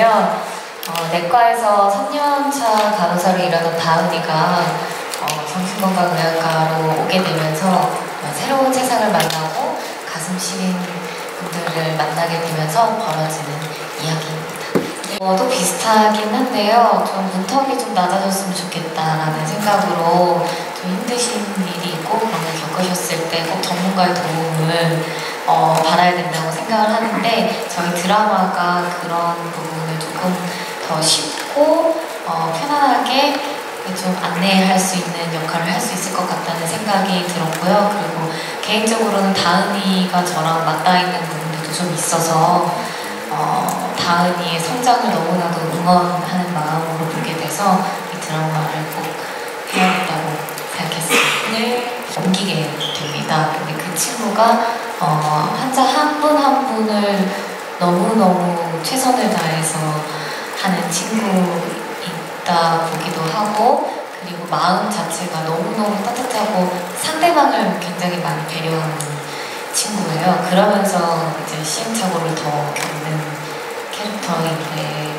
뭐냐면 내과에서 3년차 간호사로 일하던 다은이가 정신건강의학과로 오게 되면서 새로운 세상을 만나고 가슴 시린 분들을 만나게 되면서 벌어지는 이야기입니다. 또 비슷하긴 한데요. 좀 문턱이 좀 낮아졌으면 좋겠다라는 생각으로 좀 힘드신 일이 있고 그런 걸 겪으셨을 때 꼭 전문가의 도움을 받아야 된다고 생각을 하는데 저희 드라마가 그런 부분을 조금 더 쉽고 편안하게 좀 안내할 수 있는 역할을 할 수 있을 것 같다는 생각이 들었고요. 그리고 개인적으로는 다은이가 저랑 맞닿아 있는 부분들도 좀 있어서 다은이의 성장을 너무나도 응원하는 마음으로 보게 돼서 이 드라마를 꼭 해야겠다고 생각했어요. 네. 옮기게 됩니다. 근데 그 친구가 환자 한 분 한 분을 너무너무 최선을 다해서 하는 친구이다 보기도 하고 그리고 마음 자체가 너무너무 따뜻하고 상대방을 굉장히 많이 배려하는 친구예요. 그러면서 이제 시행착오를 더 겪는 캐릭터인데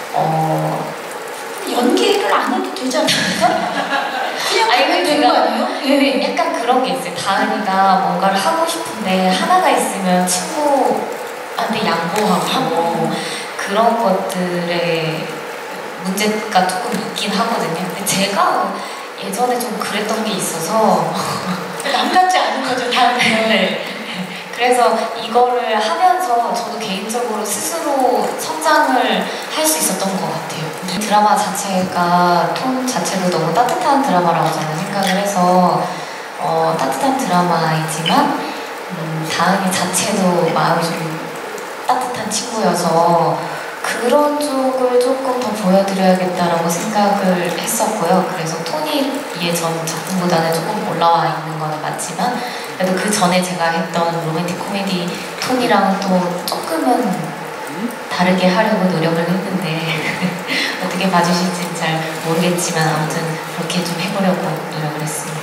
연기를 안 해도 되지 않습니까? 그냥 하면 되는 거 아니에요? 네, 약간 그런 게 있어요. 다은이가 뭔가를 하고 싶은데 하나가 있으면 친구한테 양보하고 그런 것들의 문제가 조금 있긴 하거든요. 근데 제가 예전에 좀 그랬던 게 있어서 남 같지 않은 거죠, 다은이는. 네. 그래서 이거를 하면서 저도 개인적으로 스스로 성장을 할 수 있었던 것 같아요. 이 드라마 자체가 톤 자체도 너무 따뜻한 드라마라고 저는 생각을 해서 따뜻한 드라마이지만 다은이 자체도 마음이 좀 따뜻한 친구여서 그런 쪽을 조금 더 보여드려야겠다라고 생각을 했었고요. 그래서 톤이 예전 작품보다는 조금 올라와 있는 건 맞지만 그래도 그 전에 제가 했던 로맨틱 코미디 톤이랑은 또 조금은 다르게 하려고 노력을 했는데 어떻게 봐주실지 잘 모르겠지만 아무튼 그렇게 좀 해보려고 노력을 했습니다.